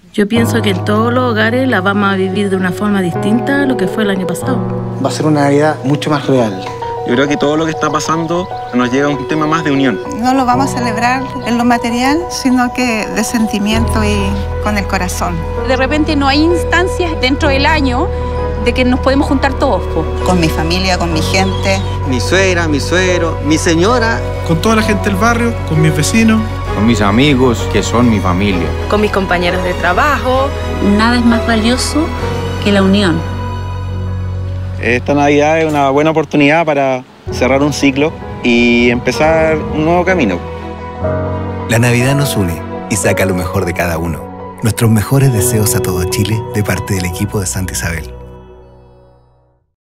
Yo pienso que en todos los hogares la vamos a vivir de una forma distinta a lo que fue el año pasado. Va a ser una Navidad mucho más real. Yo creo que todo lo que está pasando nos lleva a un tema más de unión. No lo vamos a celebrar en lo material, sino que de sentimiento y con el corazón. De repente no hay instancias dentro del año de que nos podemos juntar todos. Con mi familia, con mi gente. Mi suegra, mi suegro, mi señora. Con toda la gente del barrio, con mis vecinos. Con mis amigos, que son mi familia. Con mis compañeros de trabajo. Nada es más valioso que la unión. Esta Navidad es una buena oportunidad para cerrar un ciclo y empezar un nuevo camino. La Navidad nos une y saca lo mejor de cada uno. Nuestros mejores deseos a todo Chile de parte del equipo de Santa Isabel.